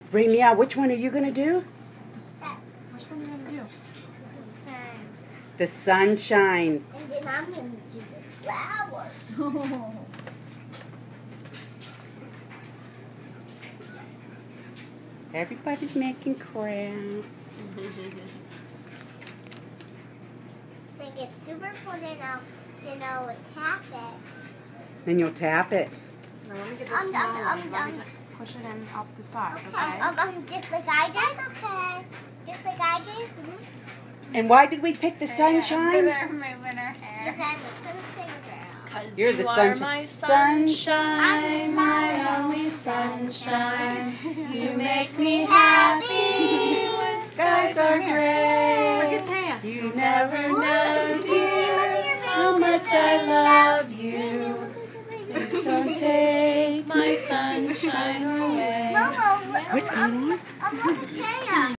Raemielle, which one are you going to do? Which one are you going to do? The sun. The sunshine. And then I'm going to do the flowers. Everybody's making crafts. So it gets super full, then I'll tap it. Then you'll tap it. So let me get this small one. Let me just push it in up the sides, okay? Just like I did. That's okay. Just like I did. And why did we pick the sunshine? Because I'm a sunshine girl. You're the my sunshine, my only sunshine. You make me happy when skies are gray. Look at Taya. You never know, dear, how much I love you. Please don't take my sunshine away. Momo, What's going on? I'm looking at Taya.